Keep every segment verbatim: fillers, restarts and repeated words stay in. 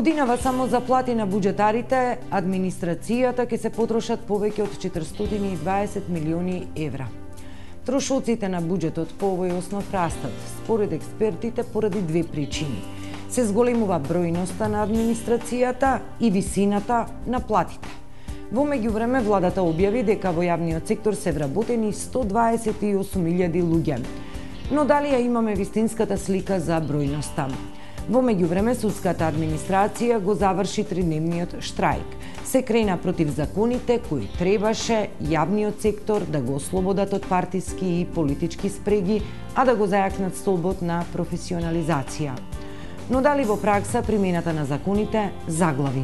Годинава само за плати на буџетарите, администрацијата ќе се потрошат повеќе од четиристотини и дваесет милиони евра. Трошоците на буџетот по овој основ растат, според експертите, поради две причини. Се зголемува бројноста на администрацијата и висината на платите. Во меѓувреме, владата објави дека во јавниот сектор се вработени сто дваесет и осум илјади луѓе. Но дали ја имаме вистинската слика за бројноста? Во меѓувреме, судската администрација го заврши тридневниот штрајк. Се крена против законите кои требаше јавниот сектор да го ослободат од партиски и политички спреги, а да го зајакнат столбот на професионализација. Но дали во пракса примената на законите заглави?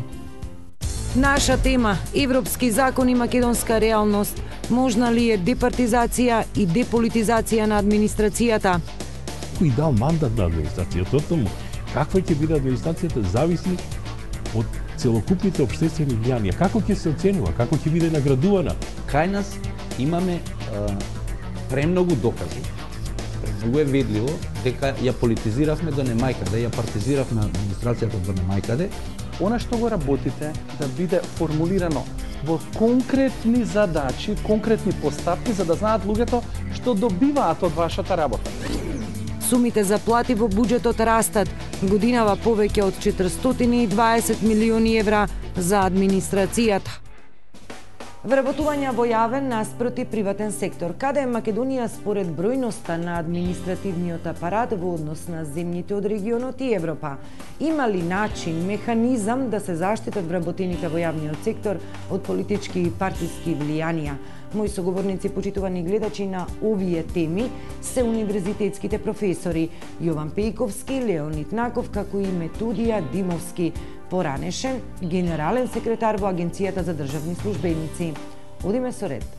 Наша тема – европски закони, македонска реалност. Можна ли е департизација и деполитизација на администрацијата? Кој дал мандат на администрацијата? Тому каква ќе биде администрацијата зависи од целокупните општествени влијанија. Како ќе се оценува, како ќе биде наградувана? Кај нас имаме а, премногу докази. Премногу е видливо дека ја политизиравме до немајкаде, ја партизиравме администрацијата до немајкаде. Она што го работите да биде формулирано во конкретни задачи, конкретни постапки, за да знаат луѓето што добиваат од вашата работа. Сумите за плати во буџетот растат, годинава повеќе од четиристотини и дваесет милиони евра за администрацијата. Вработувања во јавен наспроти приватен сектор. Каде е Македонија според бројноста на административниот апарат во однос на земјите од регионот и Европа? Има ли начин, механизам да се заштитат вработените во јавниот сектор од политички и партиски влијанија? Мои соговорници, почитувани гледачи на овие теми, се универзитетските професори Јован Пејковски, Леонид Наков, како и Методија Димовски, поранешен генерален секретар во Агенцијата за државни службеници. Одиме со ред.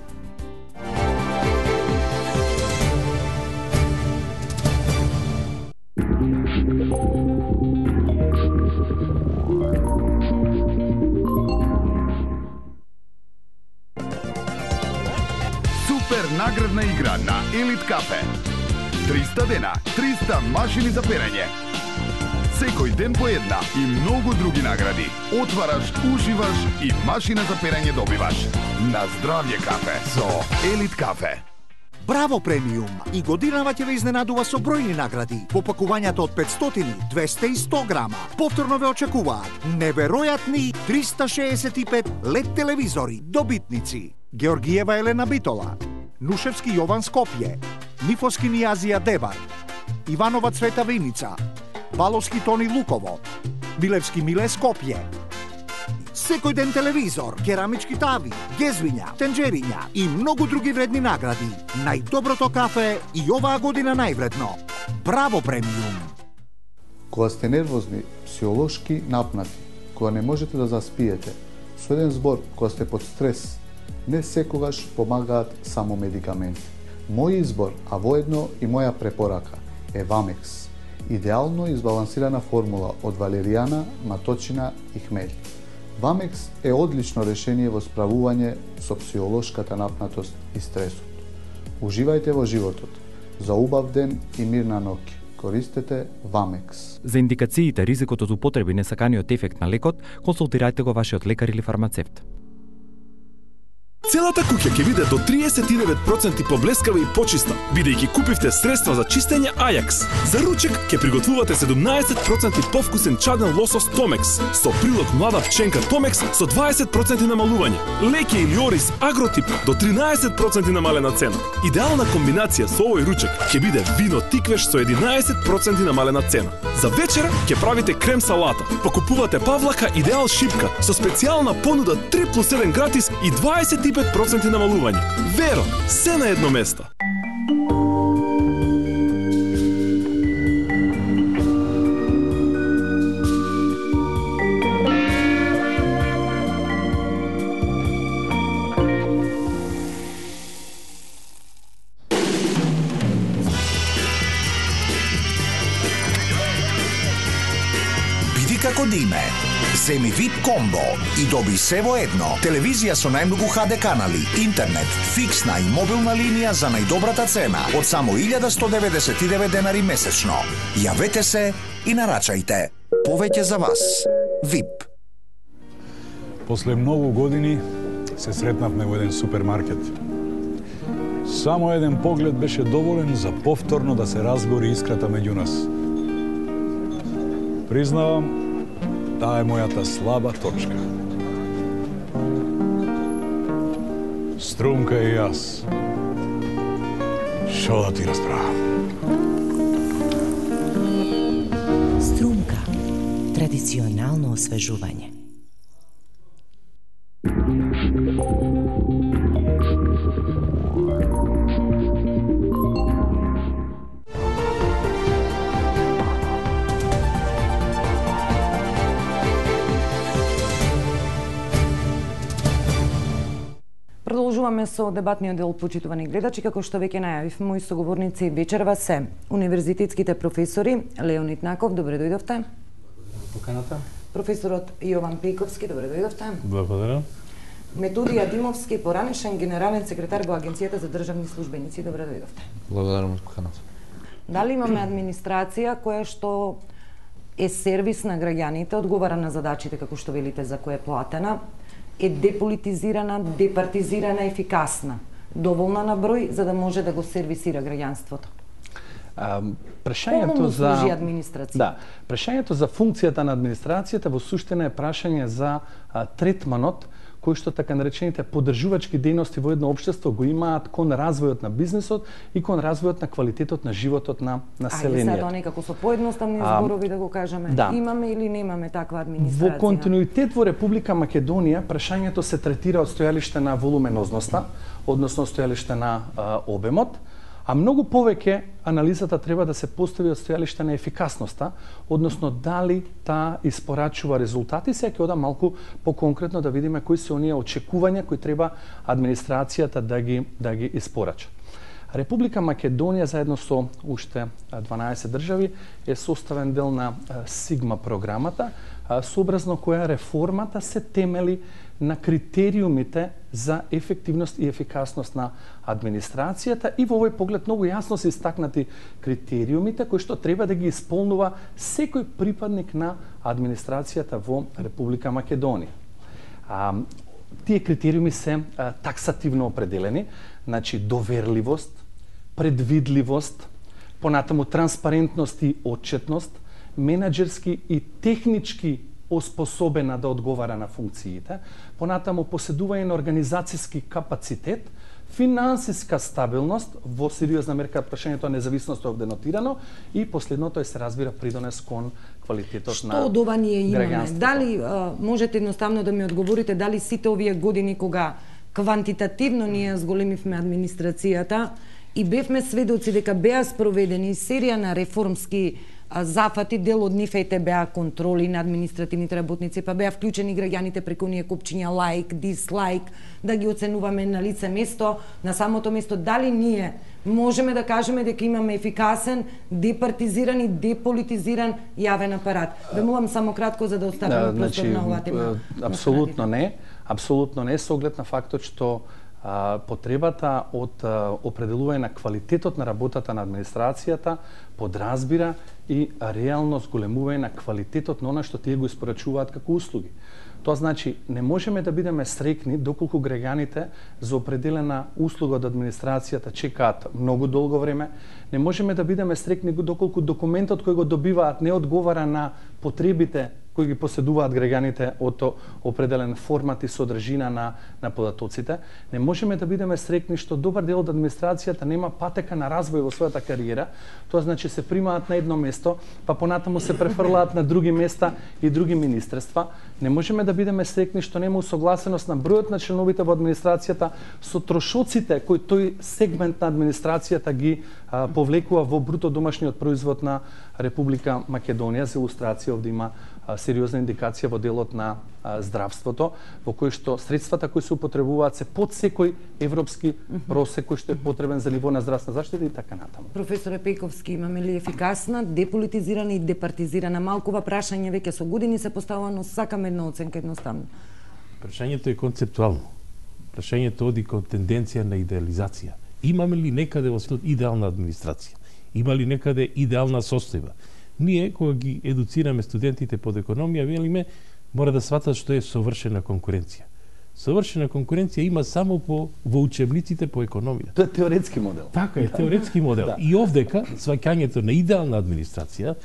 Супер наградна игра на Елит Кафе. триста дена, триста машини за перење. Секој ден по една и многу други награди. Отвараш, уживаш и машина за перење добиваш. На здравје кафе со Елит Кафе. Браво премиум! И годинава ќе ве изненадува со бројни награди. По пакувањата од петстотини, двеста и сто грама. Повторно ве очекуваат неверојатни триста шеесет и пет лед телевизори, добитници. Георгиева Елена Битола, Нушевски Јован Скопје, Мифоски Нијазија Дебар, Иванова Цвета Виница, Баловски Тони Луково, Милевски Миле Скопје. Секој ден телевизор, керамички тави, гезвиња, тенџериња и многу други вредни награди. Најдоброто кафе и оваа година највредно. Браво премиум! Кога сте нервозни, психолошки напнати, кога не можете да заспиете, со еден збор, кога сте под стрес, не секогаш помагаат само медикаменти. Мој избор, а воедно и моја препорака, е Вамекс. Идеално избалансирана формула од валеријана, маточина и хмелј. Вамекс е одлично решение во справување со психолошката напнатост и стресот. Уживајте во животот. За убав ден и мирна ноќ. Користете Вамекс. За индикациите, ризикот од употреба и несаканиот ефект на лекот, консултирајте го вашиот лекар или фармацевт. Целата куќа ќе биде до триесет и девет проценти поблескава и почиста, бидејќи купивте средства за чистење Ајакс. За ручек ќе приготвувате седумнаесет проценти повкусен чаден лосос Томекс, со прилог млада пченка Томекс со дваесет проценти намалување. Леке или ориз Агротип до тринаесет проценти намалена цена. Идеална комбинација со овој ручек ќе биде вино Тиквеш со единаесет проценти намалена цена. За вечера ќе правите крем салата. Покупувате Павлака Идеал шипка со специјална понуда три плюс еден гратис и дваесет и пет проценти намалување. Веро, се на едно место. Биди како Диме. Земи вип комбо и доби се во едно. Телевизија со најмногу ха де канали, интернет, фиксна и мобилна линија за најдобрата цена од само илјада сто деветдесет и девет денари месечно. Јавете се и нарачајте. Повеќе за вас. ВИП. После многу години се сретнавме во еден супермаркет. Само еден поглед беше доволен за повторно да се разгори искрата меѓу нас. Признавам, таа е мојата слаба точка. Струмка и јас. Шо да ти расправам? Струмка. Традиционално освежување. Продолжуваме со дебатниот дел, почитувани гледачи, како што веќе најавив. Мои соговорници вечерва се универзитетските професори Леонид Наков, добре дојдовте. Поканата. Професорот Јован Пејковски, добре дојдовте. Благодарам. Методија Димовски, поранешен генерален секретар во Агенцијата за државни службеници, добре дојдовте. Благодарам за поканата. Дали имаме администрација која што е сервис на граѓаните, одговара на задачите како што велите за која е платена, е деполитизирана, департизирана, ефикасна, доволна на број за да може да го сервисира граѓанството? А, прашањето Кому за служи администрација? Да, прашањето за функцијата на администрацијата во суштина е прашање за а, третманот кои што така наречените поддржувачки дејности во едно општество го имаат кон развојот на бизнисот и кон развојот на квалитетот на животот на населението. Ајде сега некако со поедноставни зборови да го кажеме. Да. Имаме или немаме таква администрација? Во континуитет во Република Македонија прашањето се третира од стојалиште на волуменозноста, односно стојалиште на а, обемот, а многу повеќе анализата треба да се постави од стојалиште на ефикасноста, односно дали таа испорачува резултати. Сега ќе одам малку поконкретно да видиме кои се оние очекувања кои треба администрацијата да ги да ги испорача. Република Македонија заедно со уште дванаесет држави е составен дел на Сигма програмата, сообразно која реформата се темели на критериумите за ефективност и ефикасност на администрацијата и во овој поглед многу јасно се истакнати критериумите кои што треба да ги исполнува секој припадник на администрацијата во Република Македонија. А, тие критериуми се а, таксативно определени, значи доверливост, предвидливост, понатаму транспарентност и отчетност, менаџерски и технички оспособена да одговара на функциите, понатаму поседување на организацијски капацитет, финансиска стабилност, во сериозна мерка прашањето на независност е овде нотирано, и последното е се разбира придонес кон квалитетот Што на од ова ние имаме? граѓанството. Дали а, можете едноставно да ми одговорите дали сите овие години кога квантитативно ние зголемивме администрацијата и бевме сведоци дека беа спроведени серија на реформски зафати, дел од нив ете беа контроли на административните работници, па беа вклучени граѓаните преку оние копчиња лайк, дислайк, да ги оценуваме на лице место, на самото место. Дали ние можеме да кажеме дека имаме ефикасен, департизиран и деполитизиран јавен апарат? Вемувам само кратко за да оставиме простор на оваа тема. Апсолутно не, апсолутно не, со оглед на фактот што а, потребата од а, определување на квалитетот на работата на администрацијата подразбира и реално зголемување на квалитетот на она што тие го испорачуваат како услуги. Тоа значи, не можеме да бидеме среќни доколку граѓаните за определена услуга од администрацијата чекаат многу долго време, не можеме да бидеме среќни доколку документот кој го добиваат не одговара на потребите кои ги поседуваат граѓаните од определен формат и содржина на, на податоците. Не можеме да бидеме среќни што добар дел од администрацијата нема патека на развој во својата кариера. Тоа значи се примаат на едно место, па понатаму се префрлаат на други места и други министерства. Не можеме да бидеме среќни што нема усогласеност на бројот на членовите во администрацијата со трошоците кои тој сегмент на администрацијата ги а, повлекува во бруто домашниот производ на Република Македонија. За илустрација овде има а, сериозна индикација во делот на а, здравството, во кој што средствата кои се употребуваат се под секој европски просек кој што е потребен за ниво на здравствена заштита и така натаму. Професоре Пејковски, имаме ли ефикасна, деполитизирана и департизирана? Малкова прашање веќе со години се поставува, но сакам една оценка едноставно. Прашањето е концептуално. Прашањето оди кон тенденција на идеализација. Имаме ли некаде во светот идеална администрација? Има ли некаде идеална состојба? Ние, кога ги едуцираме студентите под економија, велиме, мора да сватат што е совршена конкуренција. Совршена конкуренција има само по во учебниците по економија. Тоа е теоретски модел. Така е, теоретски модел. Да. И овдека сваќањето на идеална администрација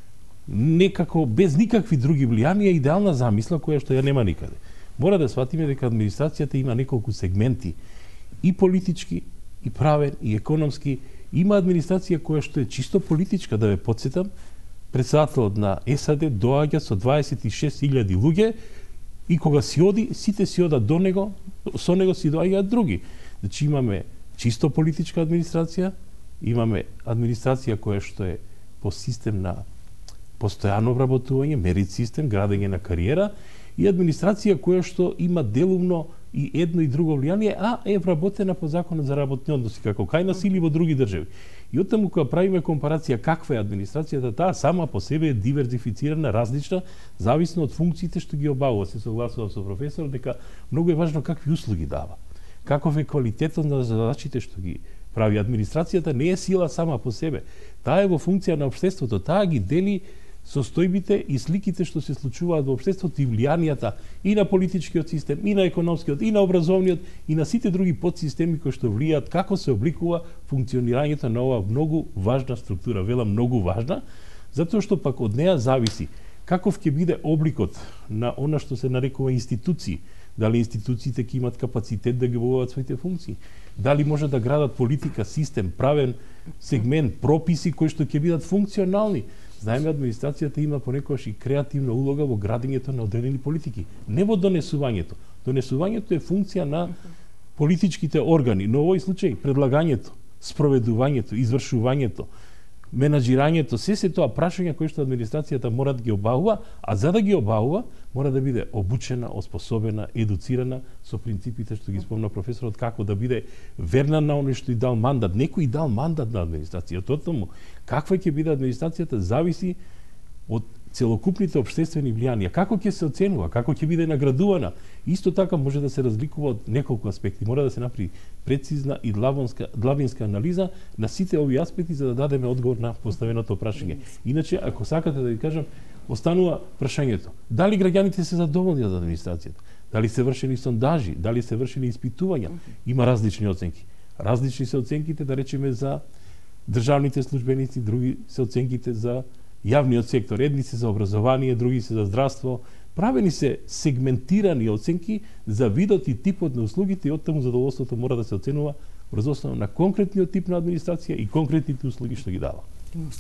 некако без никакви други влијанија идеална замисла која што ја нема никаде. Мора да сватиме дека администрацијата има неколку сегменти, и политички, и правен, и економски. Има администрација која што е чисто политичка, да ве потсетам, председателот на САД доаѓа со дваесет и шест илјади луѓе и кога си оди, сите си одат до него, со него си доаѓаат други. Значи имаме чисто политичка администрација, имаме администрација која што е по систем на постојано вработување, мерит систем, градење на кариера, и администрација која што има делумно и едно и друго влијание, а е вработена по законот за работни односи, како кај нас или во други држави. И оттаму кога правиме компарација каква е администрацијата, таа сама по себе е диверзифицирана, различна, зависно од функциите што ги обавува. Се согласувам со професорот дека многу е важно какви услуги дава. Каков е квалитетот на задачите што ги прави. Администрацијата не е сила сама по себе. Таа е во функција на општеството, таа ги дели состојбите и сликите што се случуваат во општеството и влијанијата и на политичкиот систем, и на економскиот, и на образовниот, и на сите други подсистеми кои што влијаат како се обликува функционирањето на оваа многу важна структура. Велам многу важна, затоа што пак од неа зависи каков ќе биде обликот на она што се нарекува институции. Дали институциите ќе имат капацитет да ги обавуваат своите функции? Дали може да градат политика, систем, правен сегмент, прописи кои што ќе бидат функционални? Знаеме, администрацијата има понекогаш и креативна улога во градењето на одделени политики, не во донесувањето. Донесувањето е функција на политичките органи, но во овој случај предлагањето, спроведувањето, извршувањето, менаџирањето, се се тоа прашања кои што администрацијата мора да ги обавува, а за да ги обавува, мора да биде обучена, оспособена, едуцирана со принципите што ги спомна професорот, како да биде верна на оној што и дал мандат. Некој и дал мандат на администрацијата. Од тому, каква ќе биде администрацијата, зависи од целокупните општествени влијанија. Како ќе се оценува, како ќе биде наградувана. Исто така може да се разликува од неколку аспекти. Мора да се направи прецизна и длабинска, длабинска анализа на сите овие аспекти за да дадеме одговор на поставеното прашање. Иначе, ако сакате да ви кажам, останува прашањето. Дали граѓаните се задоволни од администрацијата? Дали се вршени сондажи? Дали се вршени испитувања? Има различни оценки. Различни се оценките, да речеме, за државните службеници, други се оценките за јавниот сектор, едни се за образование, други се за здравство. Правени се сегментирани оценки за видот и типот на услугите и оттаму задоволството мора да се оценува врз основа на конкретниот тип на администрација и конкретните услуги што ги дава.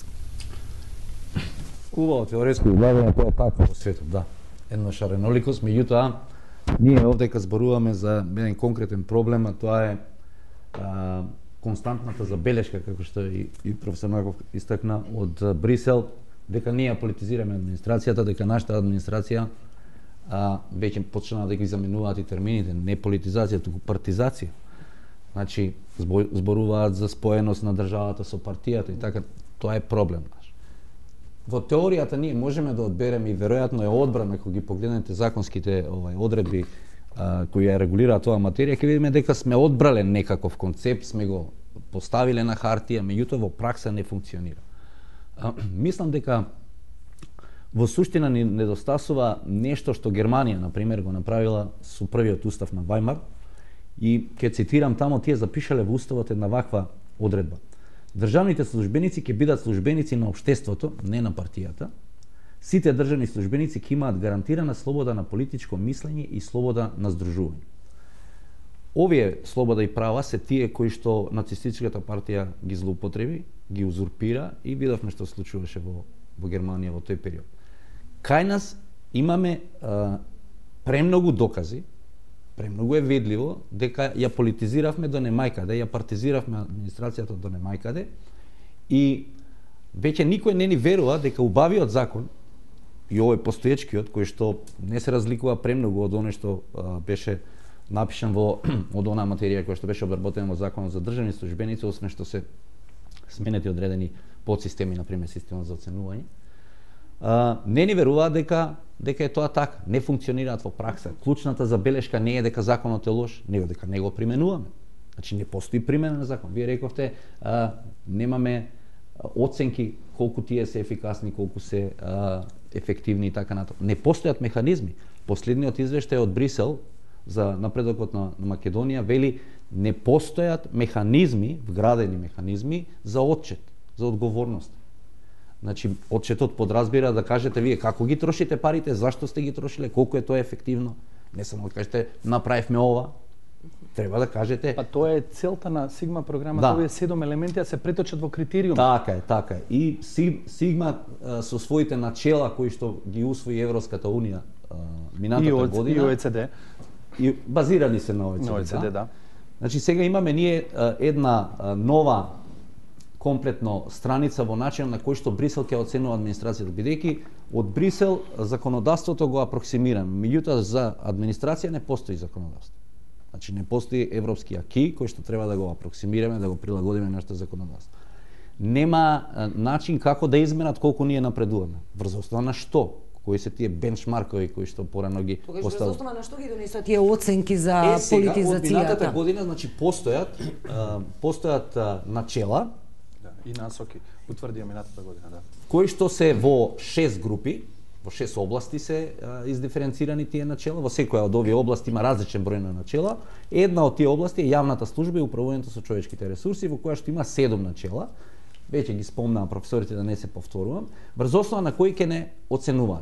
Убаво теоретско излагање, тоа е така во светот, да. Една шареноликост, меѓутоа ние овдека зборуваме за еден конкретен проблем, а тоа е а, константната забелешка, како што и, и професор Марков истакна, од Брисел, дека ние политизираме администрацијата, дека нашата администрација а, веќе почна да ги заменуваат и термините, не политизација, туку партизација. Значи, зборуваат за споеност на државата со партијата и така, тоа е проблем наш. Во теоријата ние можеме да одбереме и веројатно е одбрана кога ги погледнете законските овај одредби а, кои ја регулираат оваа материја, ќе видиме дека сме одбрале некаков концепт, сме го поставиле на хартија, меѓутоа во пракса не функционира. А, мислам дека во суштина ни недостасува нешто што Германија, на пример, го направила со првиот устав на Вајмар, и ќе цитирам тамо, тие запишале во уставот една ваква одредба. Државните службеници ќе бидат службеници на општеството, не на партијата. Сите државни службеници ќе имаат гарантирана слобода на политичко мислење и слобода на здружување. Овие слобода и права се тие кои што нацистичката партија ги злоупотреби, ги узурпира и видовме што се случуваше во, во Германија во тој период. Кај нас имаме а, премногу докази, премногу е видливо дека ја политизиравме до немајкаде, ја партизиравме администрацијата до немајкаде и веќе никој не ни верува дека убавиот закон и овој постоечкиот, кој што не се разликува премногу од оној што а, беше напишан во од онаа материја која што беше обработена во законот за државни службеници, освен што се сменети одредени подсистеми, на пример системот за оценување. А, не ни веруваат дека дека е тоа така, не функционираат во пракса. Клучната забелешка не е дека законот е лош, него дека не го применуваме. Значи не постои примена на закон. Вие рековте, а, немаме оценки колку тие се ефикасни, колку се а, ефективни и така натаму. Не постојат механизми. Последниот извештај од Брисел за напредокот на, на Македонија вели не постојат механизми, вградени механизми за отчет, за одговорност. Значи, отчетот подразбира да кажете вие како ги трошите парите, зашто сте ги трошиле, колку е тоа ефективно. Не само да кажете направивме ова. Треба да кажете. Па тоа е целта на Сигма програмата, да. Овие седум елементи да се преточат во критериум. Така е, така е. И Сигма а, со своите начела кои што ги усвои Европската унија а, минатата и година. И О Е Це Де. И базирани се на О Е Це Де. На О Е Це Де, да. Значи сега имаме ние а, една а, нова комплетно страница во начин на кој што Брисел ќе оценува администрацијата, бидејќи од Брисел законодавството го апроксимираме, меѓутоа за администрација не постои законодавство. Значи не постои европски аки кој што треба да го апроксимираме, да го прилагодиме нашето законодавство. Нема а, начин како да измерат колку ние напредуваме. Врз основа на што? Кои се тие бенчмаркови кои што порано ги постават? Тогаш постават? врз основа на што ги донесат тие оценки за е, сега, политизацијата? Од минатата година, значи постојат а, постојат а, начела и насоки утврдија минатата година, да. Кои што се во шест групи, во шест области се а, издиференцирани тие начела, во секоја од овие области има различен број на начела. Една од тие области е јавната служба и управувањето со човечките ресурси, во која што има седум начела. Веќе ги спомнаа професорите, да не се повторувам, врз основа на кои ќе не оценуваат.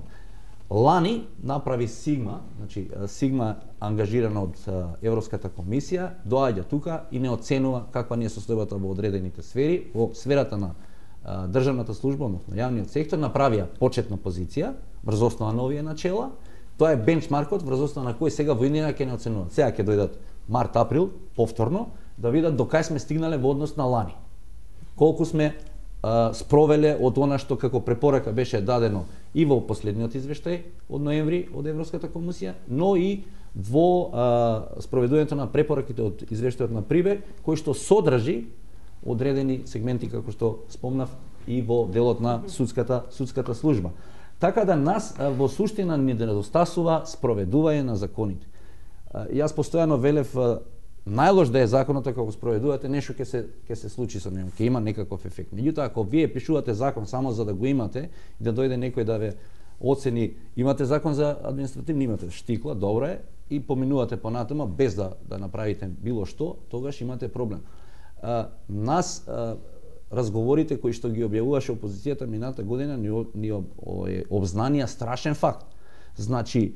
Лани направи Сигма, значи Сигма ангажирана од Европската комисија, доаѓа тука и не оценува каква ни е состојбата во одредените сфери, во сферата на а, државната служба, односно јавниот сектор, направија почетна позиција врз основа на овие начела. Тоа е бенчмаркот врз основа на кој сега во иднина ќе не оценуваат. Сега ќе дојдат март-април повторно да видат до кај сме стигнале во однос на лани. Колку сме а, спровеле од она што како препорака беше дадено и во последниот извештај од ноември од Европската комисија, но и во а, спроведувањето на препораките од извештајот на Прибе, кој што содржи одредени сегменти, како што спомнав, и во делот на судската судската служба. Така да нас а, во суштина ни недостасува спроведување на законите. А, јас постојано велев а, најлош да е законот ако го спроведувате, нешто ќе се ќе се случи со него, ќе има некаков ефект. Меѓутоа, ако вие пишувате закон само за да го имате и да дојде некој да ве оцени, имате закон за административни, имате штикла, добро е, и поминувате понатаму без да да направите било што, тогаш имате проблем. А, нас а, разговорите кои што ги објавуваше опозицијата мината година ни, ни обзнанија страшен факт. Значи,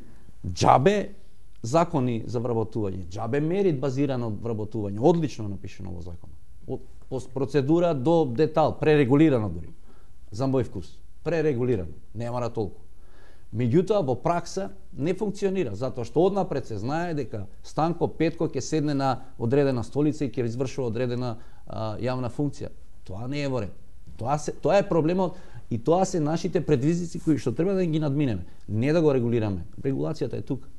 џабе закони за вработување, џабе мерит базирано вработување, одлично напишано во законот. Од процедура до детал, пререгулирано дури. За мој вкус, пререгулирано, не мора толку. Меѓутоа во пракса не функционира, затоа што однапред се знае дека Станко Петко ќе седне на одредена столица и ќе извршува одредена а, јавна функција. Тоа не е во ред. Тоа се тоа е проблемот и тоа се нашите предизвици кои што треба да ги надминеме, не да го регулираме. Регулацијата е тука.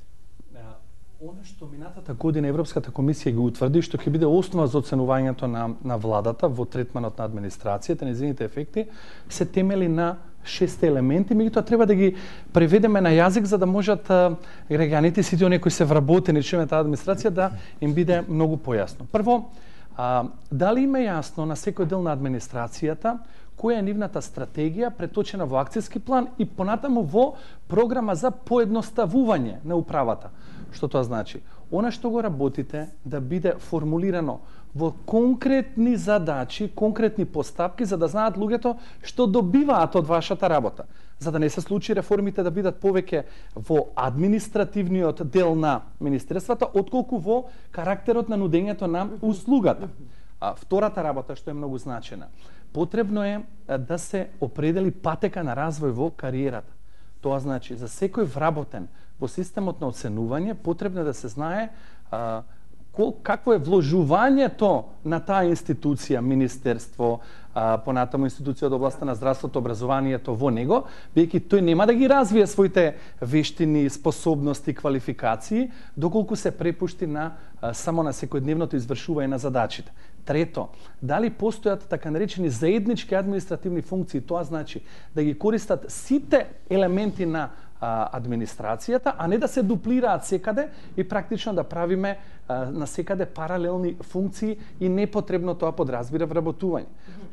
Оно што минатата година Европската комисија ги утврди, што ќе биде основа за оценувањето на, на владата во третманот на администрацијата, незините ефекти, се темели на шест елементи, меѓутоа треба да ги преведеме на јазик за да можат граѓаните, сите оние кои се вработени членови на администрација, да им биде многу појасно. Прво, а, дали има јасно на секој дел на администрацијата која е нивната стратегија преточена во акцијски план и понатаму во програма за поедноставување на управата. Што тоа значи? Она што го работите да биде формулирано во конкретни задачи, конкретни постапки, за да знаат луѓето што добиваат од вашата работа. За да не се случи реформите да бидат повеќе во административниот дел на министерствата, отколку во карактерот на нудењето на услугата. А втората работа што е многу значена, потребно е да се определи патека на развој во кариерата. Тоа значи за секој вработен во системот на оценување потребно е да се знае а, кол, какво е вложувањето на таа институција, министерство, а, понатаму институција од областта на здравството, образованието во него, бидејќи тој нема да ги развие своите вештини, способности, квалификации, доколку се препушти на а, само на секојдневното извршување на задачите. Трето, дали постојат така наречени заеднички административни функции, тоа значи да ги користат сите елементи на а, администрацијата, а не да се дуплираат секаде и практично да правиме а, на секаде паралелни функции и непотребно тоа подразбира вработување.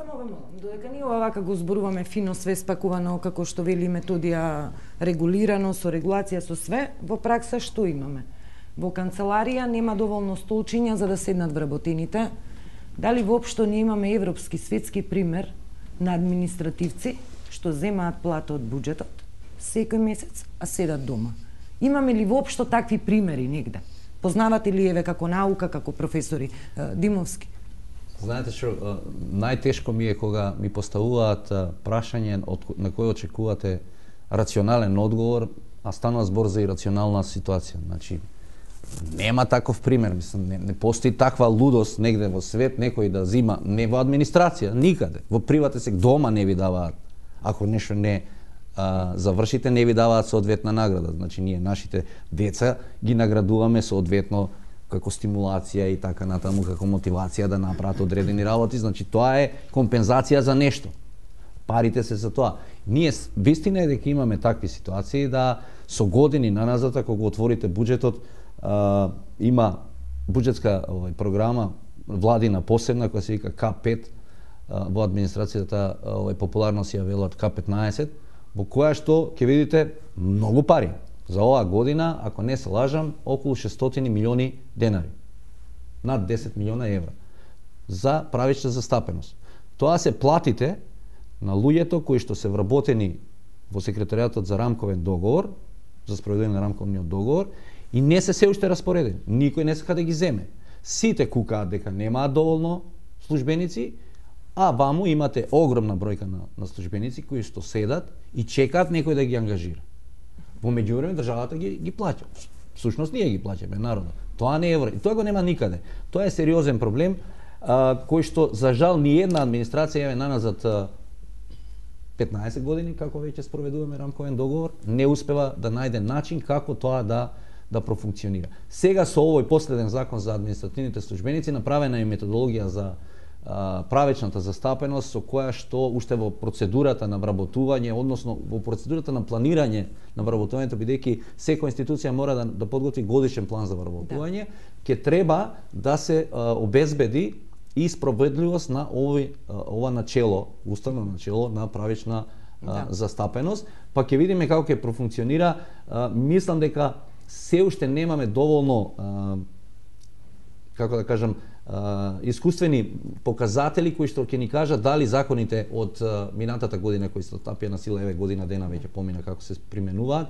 Само ве молам, додека ние овака го зборуваме фино, све спакувано, како што вели методија, регулирано, со регулација, со све, во пракса што имаме? Во канцеларија нема доволно столчиња за да седнат вработените. Дали воопшто ние имаме европски, светски пример на административци што земаат плата од буџетот секој месец, а седат дома? Имаме ли воопшто такви примери негде? Познавате ли еве како наука, како професори Димовски? Знаете што, најтешко ми е кога ми поставуваат прашање на кој очекувате рационален одговор, а станува збор за ирационална ситуација. Значи, нема таков пример, мислам, не, не постои таква лудост негде во свет, некој да зима, не во администрација, никаде. Во приватен сектор дома не ви даваат, ако нешто не а, завршите, не ви даваат соодветна награда. Значи, ние нашите деца ги наградуваме соодветно како стимулација и така натаму, како мотивација да направат одредени работи, значи тоа е компензација за нешто. Парите се за тоа. Ние вистина е дека имаме такви ситуации да со години наназад, ако го отворите буџетот, а, има буџетска овај програма владина посебна која се вика К пет, а, во администрацијата овај популарно се јавила К петнаесет, во која што ќе видите многу пари. За оваа година, ако не се лажам, околу шестстотини милиони денари. Над десет милиона евра. За правична застапеност. Тоа се платите на луѓето кои што се вработени во секретаријатот за рамковен договор, за спроведување на рамковниот договор, и не се се уште распоредени. Никој не сака да ги земе. Сите кукаат дека немаат доволно службеници, а ваму имате огромна бројка на, на службеници кои што седат и чекаат некој да ги ангажира. Во меѓувреме државата ги, ги плаќа. Всушност ние ги плаќаме, народот. Тоа не е евро. И тоа го нема никаде. Тоа е сериозен проблем, а, кој што, за жал, ни една администрација, еве наназад петнаесет години, како веќе спроведуваме рамковен договор, не успева да најде начин како тоа да да профункционира. Сега со овој последен закон за административните службеници направена е методологија за а, правечната застапеност, со која што уште во процедурата на вработување, односно во процедурата на планирање на вработувањето, бидејќи секоја институција мора да, да подготви годишен план за вработување, ќе да. треба да се а, обезбеди и спроведливост на овој, ова начело, уставно начело на правечна да. а, застапеност, па ќе видиме како ќе профункционира. А, мислам дека се уште немаме доволно, а, како да кажам, а, искуствени показатели кои што ќе ни кажат дали законите од а, минатата година кои се стапија на сила, еве година дена веќе помина како се применуваат,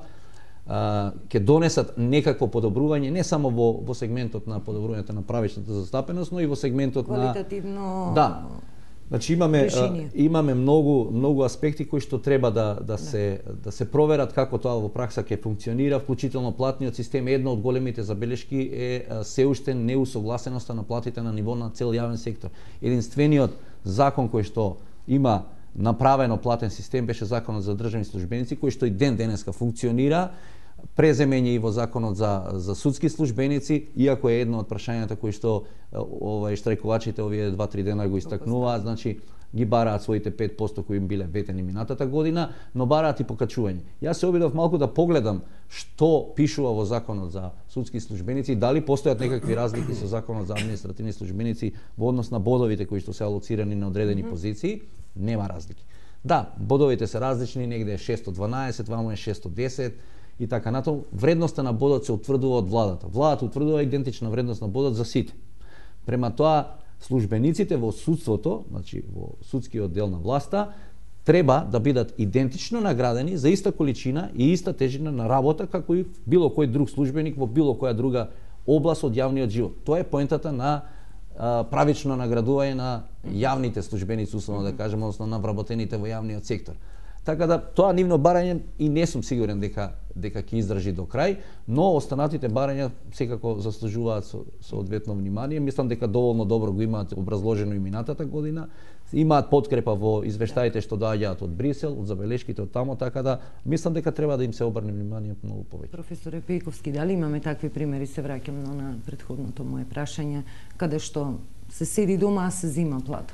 ќе донесат некакво подобрување не само во во сегментот на подобрувањето на правечната застапеност, но и во сегментот квалитативно на да. Значи имаме а, имаме многу многу аспекти кои што треба да да се да, да се проверат како тоа во пракса ќе функционира, вклучително платниот систем. Една од големите забелешки е а, се уште неусогласеноста на платите на ниво на цел јавен сектор. Единствениот закон кој што има направено платен систем беше законот за државни службеници, кој што и ден денеска функционира. Преземење и во законот за за судски службеници, иако е едно од прашањата кои што овај штрајкувачите овие два-три дена го истакнуваат, значи ги бараат своите пет проценти кои им биле ветени минатата година, но бараат и покачување. Јас се обидов малку да погледам што пишува во законот за судски службеници, дали постојат некакви разлики со законот за административни службеници во однос на бодовите кои што се алоцирани на одредени позиции. Нема разлики. Да, бодовите се различни, негде е шестост дванаесет, ваму е шестост десет и така натаму. Вредноста на бодот се утврдува од владата. Владата утврдува идентична вредност на бодот за сите. Према тоа, службениците во судството, значи во судскиот дел на власта, треба да бидат идентично наградени за иста количина и иста тежина на работа како и било кој друг службеник во било која друга област од јавниот живот. Тоа е поентата на а, правично наградување на јавните службеници, условно да кажеме, односно на вработените во јавниот сектор. Така да тоа нивно барање и не сум сигурен дека дека ќе издржи до крај, но останатите барања секако заслужуваат со соодветно внимание. Мислам дека доволно добро го имаат образложено и минатата година. Имаат подкрепа во извештаите што доаѓаат од Брисел, од забелешките од тамо, така да мислам дека треба да им се обрне внимание многу повеќе. Професоре Пејковски, дали имаме такви примери, се враќам на претходното мое прашање, каде што се седи дома, а се зима плата?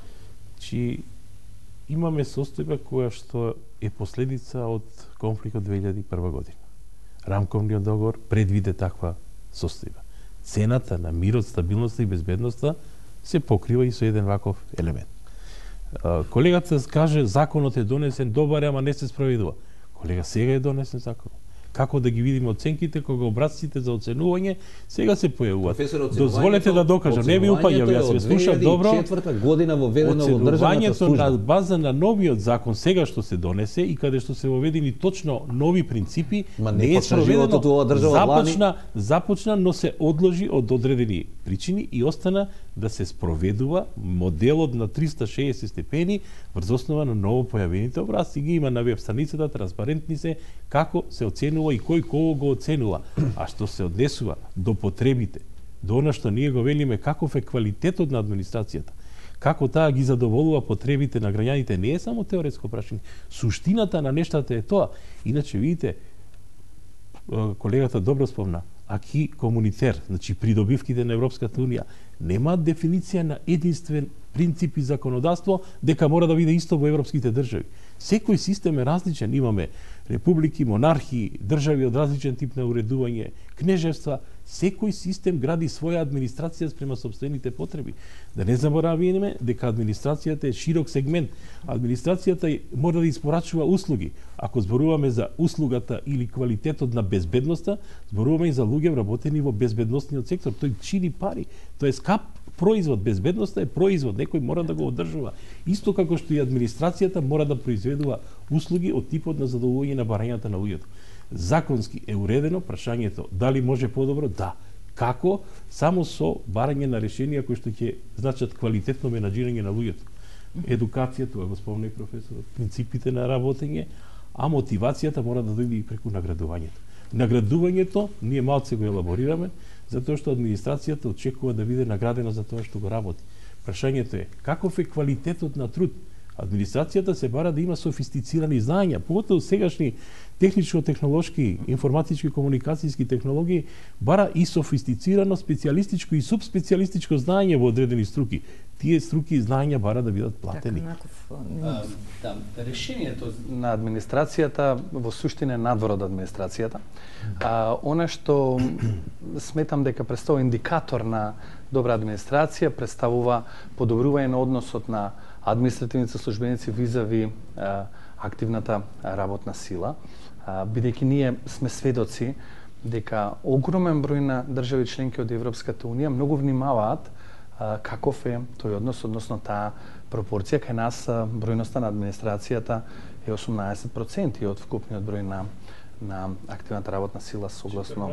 Чи имаме состојба која што е последица од конфликтот две илјади и прва година. Рамковниот договор предвиде таква состојба. Цената на мирот, стабилноста и безбедноста се покрива и со еден ваков елемент. Колегата каже законот е донесен добар, ама не се спроведува. Колега, сега е донесен закон. Како да ги видиме оценките кога образците за оценување сега се појавуваат. Дозволете да докажам, не ви упаѓам, јас ве слушам добро. Четврта година воведено во државната служба. Оценувањето на база на новиот закон сега што се донесе и каде што се воведени точно нови принципи, Ма не, не е спроведено. Започна, лани. започна, но се одложи од одредени причини и остана да се спроведува моделот на триста шеесет степени врз основа на ново појавените образци. Ги има на веб страницата, транспарентни се како се оценува и кој кого го оценува. А што се однесува до потребите, до она што ние го велиме каков е квалитетот на администрацијата, како таа ги задоволува потребите на граѓаните, не е само теоретско прашање. Суштината на нештата е тоа. Иначе, видите, колегата добро спомна, аки комунитер, значи придобивките на Европската Унија, немаат дефиниција на единствен принцип и законодавство дека мора да биде исто во европските држави. Секој систем е различен. Имаме републики, монархии, држави од различен тип на уредување, кнежевства. Секој систем гради своја администрација спрема сопствените потреби. Да не забораваме дека администрацијата е широк сегмент. Администрацијата мора да испорачува услуги. Ако зборуваме за услугата или квалитетот на безбедноста, зборуваме и за луѓе вработени во безбедносниот сектор. Тој чини пари. Тој е скап производ. Безбедноста е производ. Некој мора да го одржува. Исто како што и администрацијата мора да произведува услуги од типот на задоволување на барањата на луѓето. Законски е уредено прашањето дали може подобро? Да. Како? Само со барање на решенија кои што ќе значат квалитетно менаџирање на луѓето. Едукација, тоа го спомна и професорот, принципите на работење, а мотивацијата мора да дојде и преку наградувањето. Наградувањето ние малце го елаборираме, затоа што администрацијата очекува да биде наградена за тоа што го работи. Прашањето е каков е квалитетот на труд? Администрацијата се бара да има софистицирани знаења, поготово сегашни техничко-технолошки, информатички, комуникацијски технологии, бара и софистицирано специјалистичко и субспецијалистичко знаење во одредени струки. Тие струки и знаења бара да бидат платени. А, да, решението на администрацијата во суштина е надвор од администрацијата. А, она што сметам дека представува индикатор на добра администрација, представува подобрување на односот на административните службеници визави а, активната работна сила, а, бидејќи ние сме сведоци дека огромен број на држави членки од Европската Унија многу внимаваат а, каков е тој однос, односно таа пропорција. Кај нас а, бројноста на администрацијата е осумнаесет проценти од вкупниот број на, на активната работна сила согласно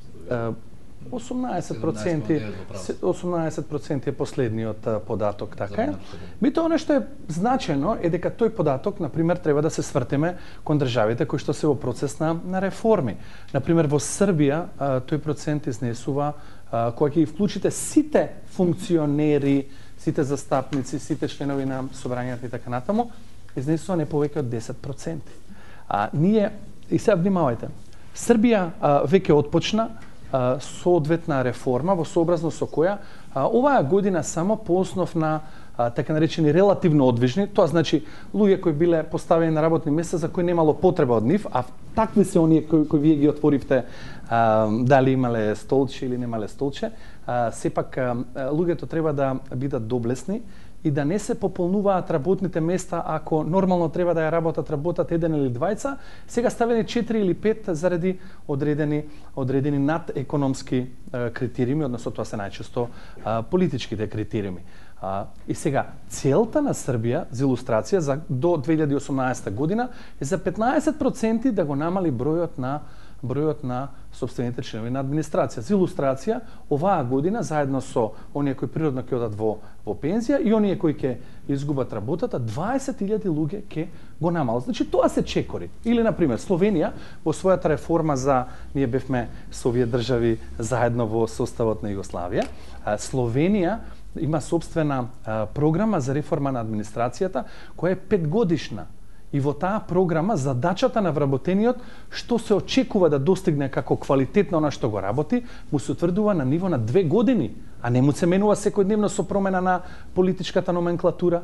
осумнаесет проценти осумнаесет проценти е последниот податок, така е. Меѓутоа, она што е значено е дека тој податок, на пример, треба да се свртеме кон државите кои што се во процес на, на реформи. На пример, во Србија тој процент изнесува, кога ќе ги вклучите сите функционери, сите застапници, сите членови на собранијата и така натаму, изнесува не повеќе од десет проценти. А ние, и сега внимавајте, Србија а, веќе отпочна соодветна реформа во сообразно со која а, оваа година само по основ на а, така наречени релативно одвижни, тоа значи луѓе кои биле поставени на работни места за кои немало потреба од нив, а такви се оние кои, кои вие ги отворивте, а, дали имале столче или немале столче, а, сепак а, луѓето треба да бидат доблесни и да не се пополнуваат работните места ако нормално треба да ја работат, работат еден или двајца, сега ставени четири или пет заради одредени одредени надекономски е, критериуми, односно тоа се најчесто е, политичките критериуми. А, и сега, целта на Србија, за илустрација, за, до две илјади и осумнаесета година е за петнаесет проценти да го намали бројот на бројот на сопствените членови на администрација. За илустрација, оваа година, заедно со оние кои природно ќе одат во, во пензија и оние кои ќе изгубат работата, дваесет илјади луѓе ќе го намалат. Значи, тоа се чекори. Или, например, Словенија, во својата реформа за, ние бевме со овие држави заедно во составот на Југославија, Словенија има собствена а, програма за реформа на администрацијата, која е петгодишна. И во таа програма задачата на вработениот што се очекува да достигне како квалитет на она што го работи, му се утврдува на ниво на две години, а не му се менува секојдневно со промена на политичката номенклатура.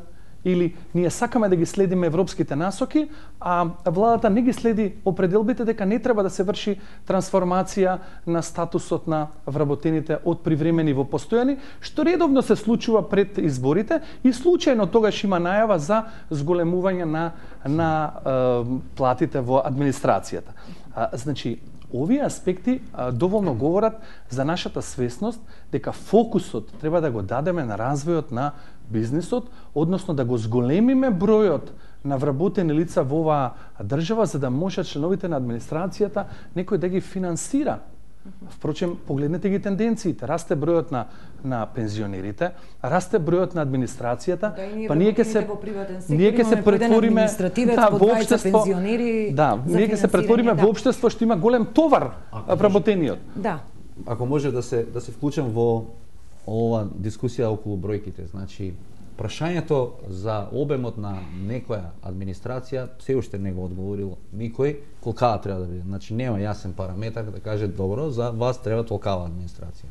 или ние сакаме да ги следиме европските насоки, а владата не ги следи определбите дека не треба да се врши трансформација на статусот на вработените од привремени во постојани, што редовно се случува пред изборите и случајно тогаш има најава за зголемување на на е, платите во администрацијата. А, значи, овие аспекти а, доволно говорат за нашата свесност дека фокусот треба да го дадеме на развојот на бизнисот, односно да го зголемиме бројот на вработени лица во оваа држава, за да можат членовите на администрацијата некој да ги финансира. Впрочем, погледнете ги тенденциите. Расте бројот на на пензионерите, расте бројот на администрацијата, да, ние па ние ќе се ние ќе се претвориме да, во општество. Да, ние ќе се претвориме да. во општество што има голем товар вработениот. Да. Ако може да се да се вклучам во ова дискусија околу бројките, значи прашањето за обемот на некоја администрација се уште не го одговорил никој колкава треба да биде. Значи нема јасен параметар да каже добро за вас треба толкава администрација.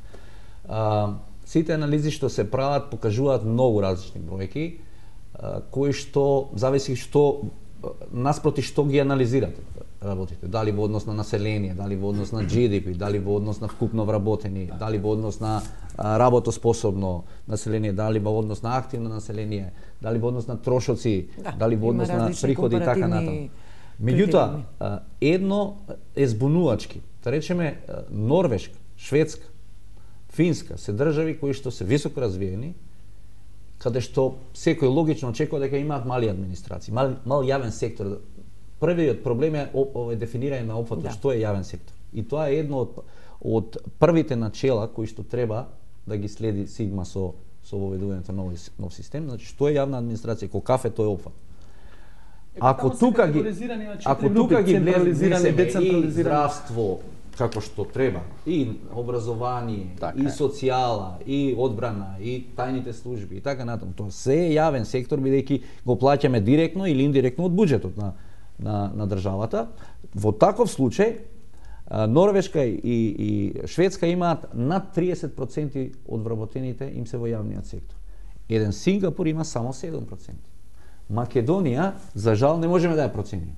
А, сите анализи што се прават покажуваат многу различни бројки, а, кои што зависи што наспроти што ги анализирате работите, дали во однос на население, дали во однос на Джи Ди Пи, дали во однос на вкупно вработени, дали во однос на а, работоспособно население, дали во однос на активно население, дали во однос на трошоци, да, дали во однос на приходи и така натаму. Меѓутоа, едно е збунувачки. Да речеме Норвешка, Шведска, Финска се држави кои што се високо развиени, каде што секој логично очекува дека имаат мали администрации, мал, мал јавен сектор. Првиот проблем е овој дефинирање на опфатот, да. Што е јавен сектор. И тоа е едно од, од првите начела кои што треба да ги следи Сигма со со воведувањето на нов, нов систем, значи што е јавна администрација, колкав е тој опфат. Ако тука ги ако тука ги влеземе и здравство како што треба, и образование, така и социјала, и одбрана, и тајните служби и така натаму, тоа се е јавен сектор бидејќи го плаќаме директно или индиректно од буџетот на на на државата. Во таков случај Норвешка и и Шведска имаат над триесет проценти од вработените им се во јавниот сектор. Еден Сингапур има само седум проценти. Македонија, за жал, не можеме да ја процениме.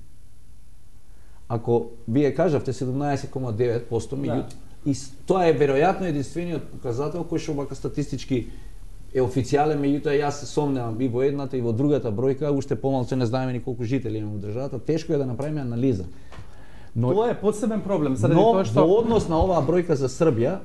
Ако вие кажавте седумнаесет кома девет проценти, меѓу да. И тоа е веројатно единствениот показател кој што вака статистички е официјален, меѓутоа јас се сомневам и во едната и во другата бројка, уште помалку не знаеме ни колку жители имаме во државата, тешко е да направиме анализа. Но тоа е посебен проблем, заради но, тоа што во однос на оваа бројка за Србија,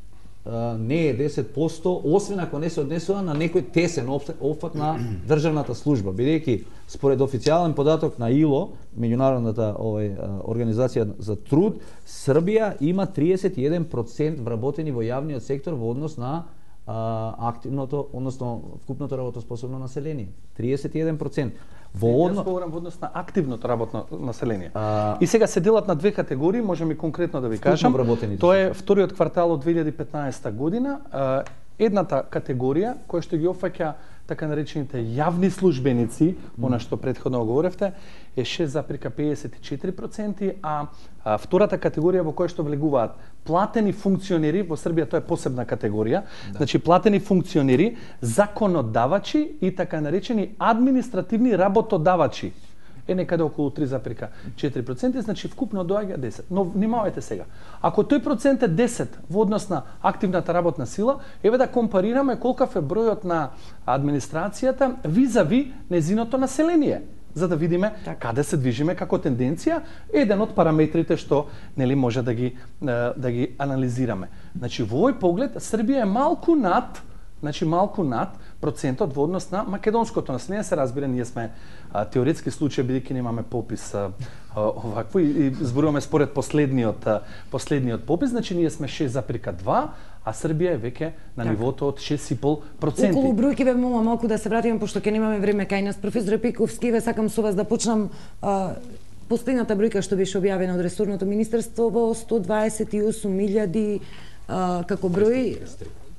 не е десет проценти, освен ако не се однесува на некој тесен опфат на државната служба, бидејќи според официјален податок на ИЛО, меѓународната овој организација за труд, Србија има триесет и еден проценти вработени во јавниот сектор во однос на а, активното, односно вкупното работоспособно население. триесет и еден проценти. Во однос во однос на активното работно население. А... И сега се делат на две категории, можам и конкретно да ви кажам. Тоа е вториот квартал од две илјади и петнаесета година. Едната категорија која што ги опфаќа така наречените јавни службеници, mm. она што претходно говоревте, е шест зарез педесет и четири проценти, а, а втората категорија во која што влегуваат платени функционери, во Србија тоа е посебна категорија, да. Значи платени функционери, законодавачи и така наречени административни работодавачи. Е некаде околу три зарез четири проценти, значи вкупно доаѓа десет. Но внимавајте сега. Ако тој процент е десет во однос на активната работна сила, еве да компарираме колкав е бројот на администрацијата визави незиното население, за да видиме так. Каде се движиме како тенденција, еден од параметрите што нели може да ги да ги анализираме. Значи во овој поглед Србија е малку над Значи малку над процентот во однос на македонското население, се разбира, ние сме а, теоретски случај бидејќи немаме попис а, а, овакво и, и зборуваме според последниот а, последниот попис, значи ние сме шест зарез два, а Србија е веќе на нивото од шест и пол проценти. Околу бројки бе мома малку да се вратиме пошто ќе немаме време кај нас. Професор Пековски, ве сакам со вас да почнам а, последната бројка што беше објавена од ресорното министерство во сто дваесет и осум илјади како број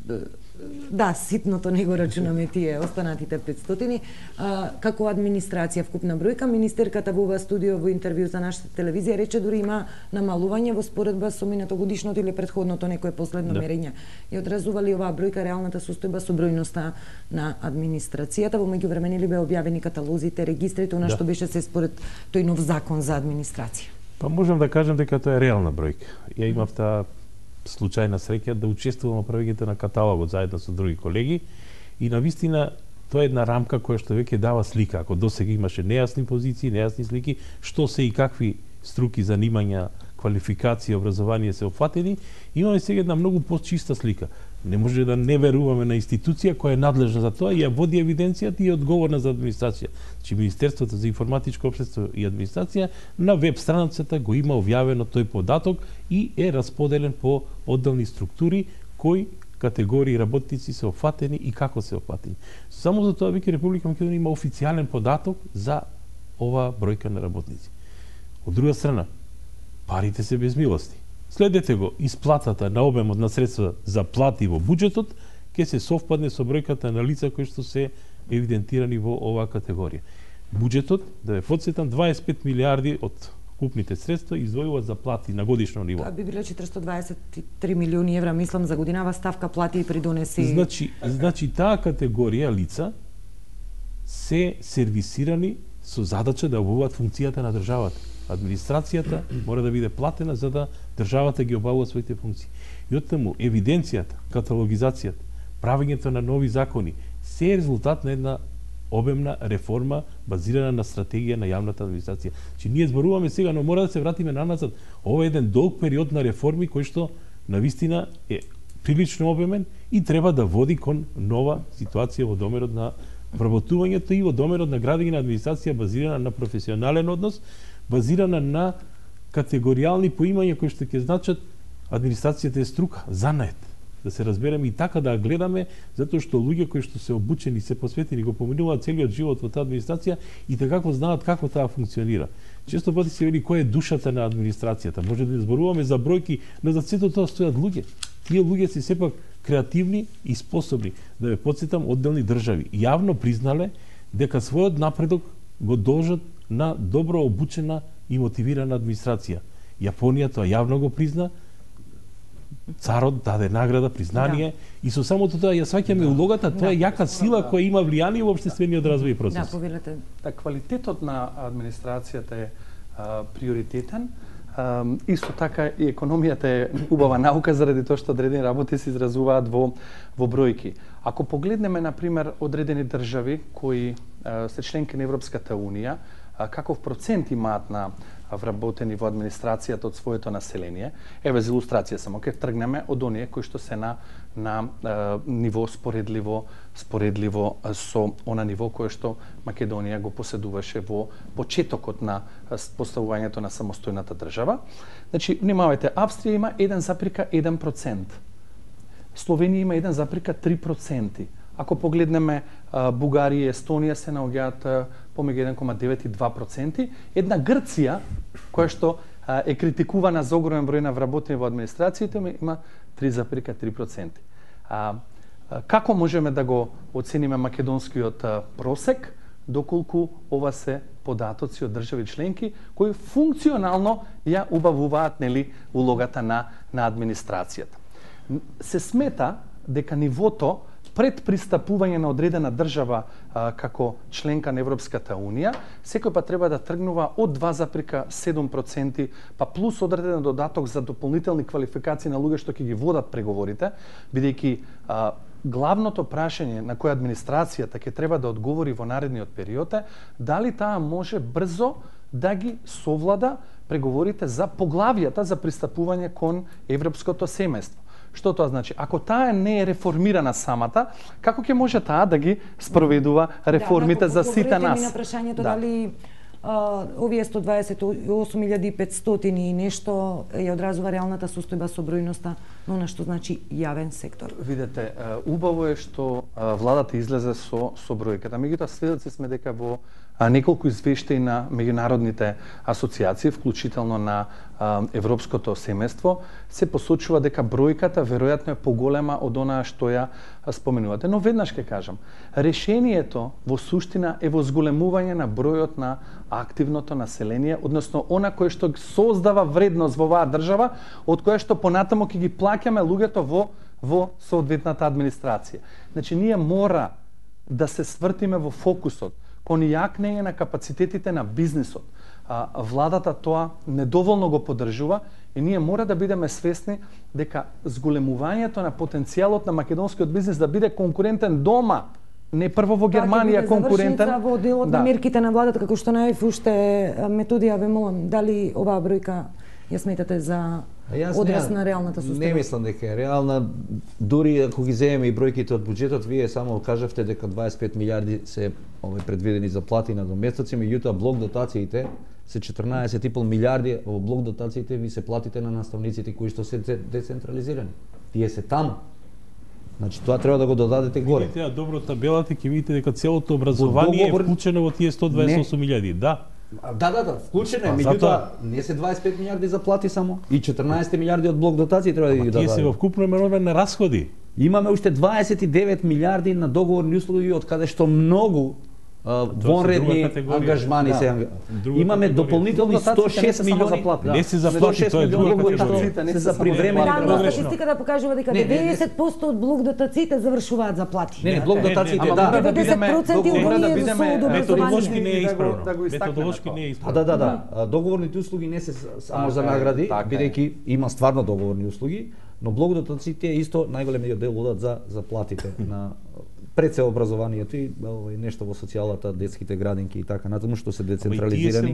да, ситното не го рачунаме тие останатите петстотини. А, како администрација вкупна бројка, министерката во ова студио во интервју за нашата телевизија рече дури има намалување во споредба со минатогодишното или претходното некое последно да. мерење. И одразували оваа бројка реалната состојба со бројноста на администрацијата? Во меѓувреме ли бе објавени каталозите, регистрите, она да. што беше се според тој нов закон за администрација? Па можам да кажам дека тоа е реална бројка. Ја имав таа случајна среќа да учествувам во правењето на каталогот заедно со други колеги и навистина тоа е една рамка која што веќе дава слика. Ако досега имаше нејасни позиции, нејасни слики, што се и какви струки, занимања, квалификации, образование се опфатени, имаме сега една многу почиста слика. Не може да не веруваме на институција која е надлежна за тоа и ја води евиденцијата и е одговорна за администрација. Значи Министерството за информатичко општество и администрација на веб страницата го има објавено тој податок и е расподелен по одделни структури кои категории работници се опфатени и како се опфатени. Само за тоа веќе Република Македонија има официјален податок за ова бројка на работници. Од друга страна, парите се без милости. Следете го, исплатата на обемот на средства за плати во буџетот ќе се совпадне со бројката на лица кои што се евидентирани во оваа категорија. Буџетот, да ве потсетам, дваесет и пет милиарди од купните средства издвојува за плати на годишно ниво. Тоа би биле четиристотини дваесет и три милиони евра, мислам, за годинава ставка плати и придонеси. Значи, значи таа категорија лица се сервисирани со задача да обуваат функцијата на државата. Администрацијата мора да биде платена за да државата ги обавува своите функции. И оттаму евиденцијата, каталогизацијата, правењето на нови закони се е резултат на една обемна реформа базирана на стратегија на јавната администрација. Че ние зборуваме сега, но мора да се вратиме наназад. Ова е еден долг период на реформи кој што навистина е прилично обемен и треба да води кон нова ситуација во домерот на вработувањето и во домерот на градење на администрација базирана на професионален однос, базирана на категоријални поимања кои што ќе значат администрацијата е струка, занает. Да се разбереме и така да гледаме, затоа што луѓе кои што се обучени, се посветени, го поминуваат целиот живот во таа администрација и така знаат како таа функционира. Често пати се вели која е душата на администрацијата. Може да зборуваме за бројки, но за сето тоа стојат луѓе. Тие луѓе се сепак креативни и способни. Да ве потсетам, одделни држави јавно признале дека својот напредок го должат на добро обучена и мотивирана администрација. Јапонија тоа јавно го призна, царот даде награда, признание, да. И со самото тоа ја сваќаме улогата, тоа е јака сила која има влијание во општествениот развој процес. Да, повелете. Да, квалитетот на администрацијата е а, приоритетен. А, исто така и економијата е убава наука заради тоа што одредени работи се изразуваат во во бројки. Ако погледнеме на пример одредени држави кои а, се членки на Европската унија, а, каков процент имаат на вработени во администрацијата од своето население. Еве за илустрација само ќе тргнеме од оние кои што се на на е, ниво споредливо споредливо со она ниво кое што Македонија го поседуваше во почетокот на поставувањето на самостојната држава. Значи, внимавајте, Австрија има еден запирка еден процент. Словенија има еден запирка три проценти. Ако погледнеме Бугарија и Естонија се наоѓаат помеѓу еден кoma девет и два проценти. Една Грција, која што е критикувана за огромен број на вработени во администрацијата, има три запирка три проценти. А, како можеме да го оцениме македонскиот просек, доколку ова се податоци од држави членки кои функционално ја убавуваат, нели, улогата на на администрацијата. Се смета дека нивото пред пристапување на одредена држава а, како членка на Европската унија, секој па треба да тргнува од два запирка седум проценти, па плюс одреден додаток за дополнителни квалификации на луѓе што ќе ги водат преговорите, бидејќи а, главното прашање на кој администрацијата ќе треба да одговори во наредниот период е дали таа може брзо да ги совлада преговорите за поглавијата за пристапување кон европското семејство. Што тоа значи? Ако таа не е реформирана самата, како ќе може таа да ги спроведува реформите да, за сите нас? Ми на прашањето да. Дали а, овие сто дваесет и осум илјади и петстотини и нешто ја одразува реалната состојба со бројноста на она што значи јавен сектор. Видете, убаво е што владата излезе со со бројката. Меѓутоа сведоци сме дека во а, неколку извештаи на меѓународните асоциации, вклучително на а, Европското семејство, се посочува дека бројката веројатно е поголема од онаа што ја споменувате. Но веднаш ќе кажам, решението во суштина е во зголемување на бројот на активното население, односно она кое што создава вредност во оваа држава, од која што понатаму ќе ги плаќаме луѓето во во соодветната администрација. Значи ние мора да се свртиме во фокусот кон јакнење на капацитетите на бизнисот. А, владата тоа недоволно го поддржува и ние мора да бидеме свесни дека зголемувањето на потенцијалот на македонскиот бизнис да биде конкурентен дома, не прво во Германија конкурентен. Завршница во делот да. на мерките на владата, како што најав уште Методија, ве молам, дали оваа бројка ја сметате за одраз на реалната состојба? Не мислам дека е реална. Дури ако ги земеме и бројките од буџетот, вие само кажавте дека дваесет и пет милиарди се овој предвидени за плати на доместоци, меѓутоа блок дотациите се четрнаесет и пол милиарди, во блок дотациите ви се платите на наставниците кои што се децентрализирани. Тие се таму. Значи тоа треба да го додадете горе. Видите, добро табелата ќе видите дека целото образование договор... е вклучено во тие сто дваесет и осум милиарди. Да. Да, да, да, вклучено е, меѓутоа не се дваесет и пет милиарди за плати само и четрнаесет милиарди од блок дотации треба да ги дадат. Тие се во вкупно меровен на расходи. Имаме уште дваесет и девет милиарди на договорни услуги од каде што многу вонредни ангажмани да. се имаме дополнителни сто и шест милиони да. Не се заплати, тоа е друга категорија. Се за привремени програми. Статистиката покажува дека деветдесет проценти од блок дотациите завршуваат за плати. Не, не, блок дотациите да. деветдесет проценти од оние за со методолошки не е исправно. Методолошки не е исправно. Да, да, да. Договорните услуги не се само за награди, бидејќи има стварно договорни услуги, но блок дотациите исто најголемиот дел одат за за платите на пред се образованието и овој нешто во социјалата, детските градинки и така натаму што се децентрализирани.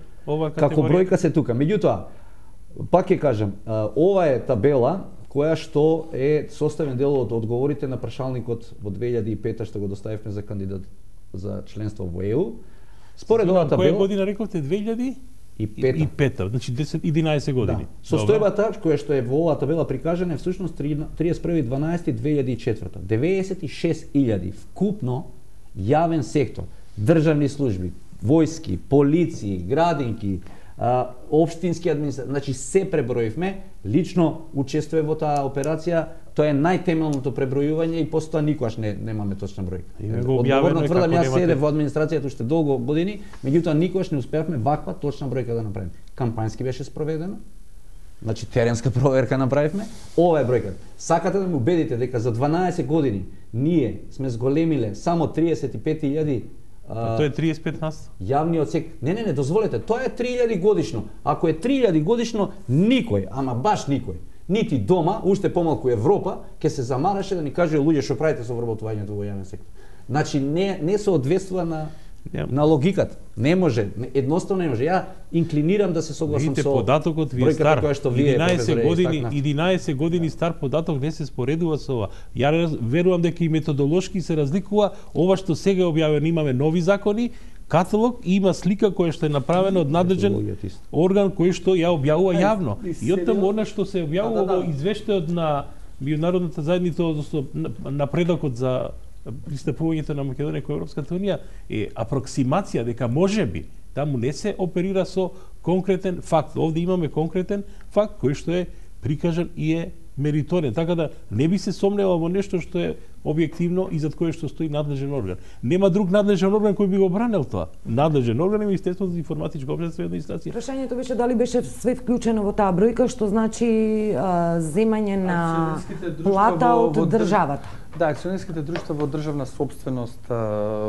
Како бројка се тука. Меѓутоа, пак ќе кажам, ова е табела која што е составен дел од одговорите на прашалникот во две илјади и пета што го доставивме за кандидат за членство во ЕУ. Според оваа табела, која година рековте две илјади и пета. И пета, значи десет единаесет години. Да. Состојбата која што е во оваа табела прикажана е всушност тридесет и први дванаесети две илјади и четврта. деветдесет и шест илјади вкупно јавен сектор, државни служби, војски, полиции, градинки, а, општински администрации, значи се преброивме, лично учествува во таа операција, тоа е најтемелното пребројување и после тоа никогаш не немаме точна бројка. Одговорно тврдам, јас седев во администрацијата уште долго години, меѓутоа никогаш не успеавме ваква точна бројка да направиме. Кампањски беше спроведено, значи теренска проверка направивме, ова е бројката. Сакате да ме убедите дека за дванаесет години ние сме зголемиле само триесет и пет илјади А, тоа е триесет и пет на сто. Јавниот сек. Не, не, не, дозволете, тоа е три илјади годишно. Ако е три илјади годишно, никој, ама баш никој, нити дома, уште помалку Европа, ќе се замараше да ни каже луѓе што правите со вработувањето во јавен сектор. Значи не не соодветствува на yeah. на логиката. Не може, едноставно не може. Ја инклинирам да се согласам Видите, со податокот ви е стар. единаесет години, единаесет години стар податок не се споредува со ова. Ја верувам дека и методолошки се разликува. Ова што сега објавено, имаме нови закони, каталог и има слика која што е направена од надлежен орган кој што ја објавува јавно. И оттаму она што се објавува во извештајот на меѓународната заедница, односно напредокот за пристапувањето на Македонија кон Европската унија е апроксимација дека можеби таму не се оперира со конкретен факт. Овде имаме конкретен факт кој што е прикажан и е мериторен. Така да не би се сомневал во нешто што е објективно и зад кое што стои надлежен орган. Нема друг надлежен орган кој би го бранел тоа. Надлежен орган е Министерството за информатичка обштествена администрација. Прашањето беше дали беше све вклучено во таа бројка, што значи а, земање на плата од во, државата. Да, акционерските друштва во државна собственост а,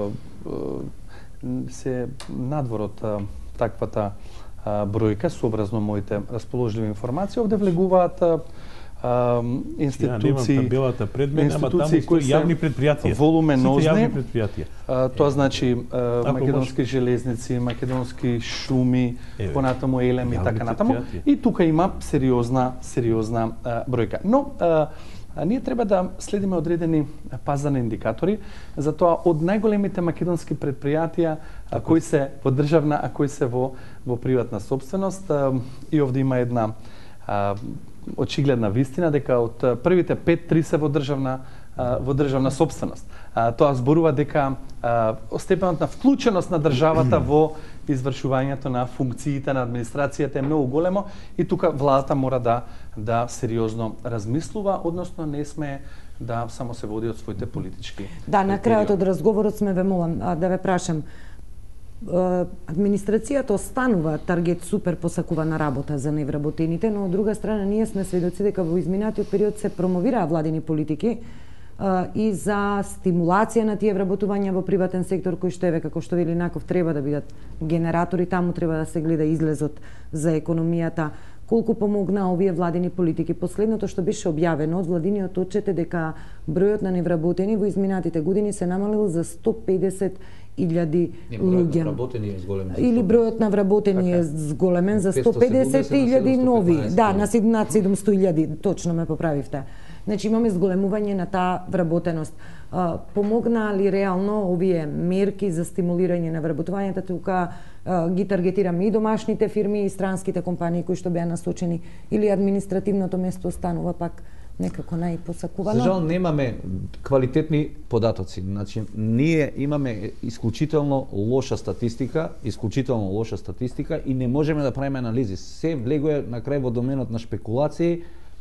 а, се надвор од а, таквата а, бројка, сообразно моите расположливи информации, овде влегуваат а, институции, табелата пред мене, ама таму стои јавни предпријатија. Волуменозни. Јавни предпријатија. А, тоа значи а, македонски може... железници, македонски шуми, Еве, понатаму Елем и така натаму. И тука има сериозна сериозна а, бројка. Но а, а ние треба да следиме одредени пазарни индикатори, затоа од најголемите македонски предпријатија а, кои се во државна, а кои се во во приватна собственост, а, и овде има една а, очигледна вистина дека од првите пет три се во државна во државна собственост. Тоа зборува дека степенот на вклученост на државата во извршувањето на функциите на администрацијата е многу големо и тука владата мора да да сериозно размислува, односно не сме да само се води од своите политички. Да, на крајот од разговорот сме ве молам да ве прашам. Администрацијата останува таргет супер посакувана работа за невработените, но од друга страна ние сме сведоци дека во изминатиот период се промовираа владини политики и за стимулација на тие вработувања во приватен сектор, кој што еве како што вели Наков треба да бидат генератори, таму треба да се гледа излезот за економијата. Колку помогна овие владини политики? Последното што беше објавено од владиниот отчет е дека бројот на невработени во изминатите години се намалил за сто педесет илјади луѓе. Или бројот на вработени е зголемен за сто педесет илјади нови. Да, на над седумсто илјади, точно ме поправивте. Значи имаме зголемување на таа вработеност. Помогна ли реално овие мерки за стимулирање на вработувањето? Тука ги таргетираме и домашните фирми и странските компании кои што беа насочени, или административното место останува пак некако најпосакувано? За жал немаме квалитетни податоци. Значи ние имаме исклучително лоша статистика, исклучително лоша статистика и не можеме да правиме анализи. Се влегува на крај во доменот на шпекулации,